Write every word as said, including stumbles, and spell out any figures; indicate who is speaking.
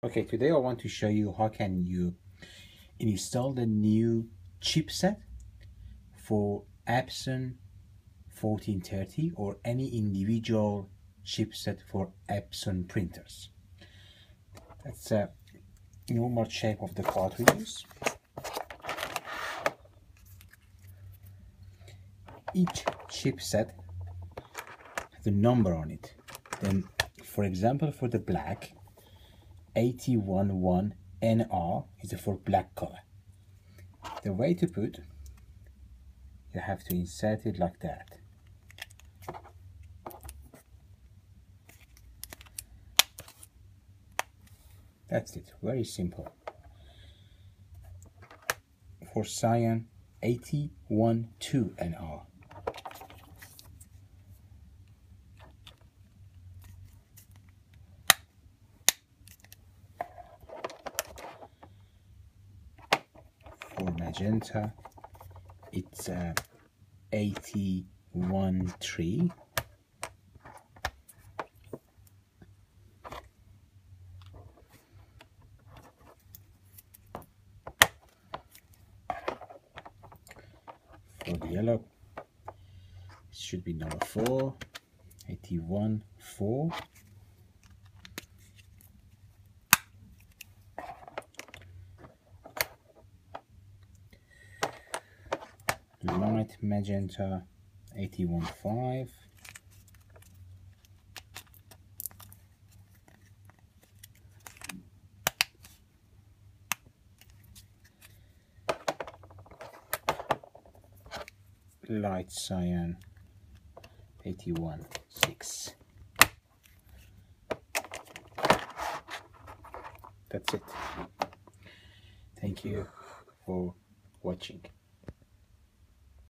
Speaker 1: Okay, today I want to show you how can you install the new chipset for Epson fourteen thirty or any individual chipset for Epson printers. That's a normal shape of the cartridges. Each chipset has a number on it. Then, for example, for the black, eight one one N R is for black color. The way to put, you have to insert it like that. That's it, very simple. For cyan, eight one two N R. For magenta, it's uh, eight one three. For the yellow, it should be number four, eight one four. Light magenta, eight one five. Light cyan, eight one six. That's it. Thank you for watching.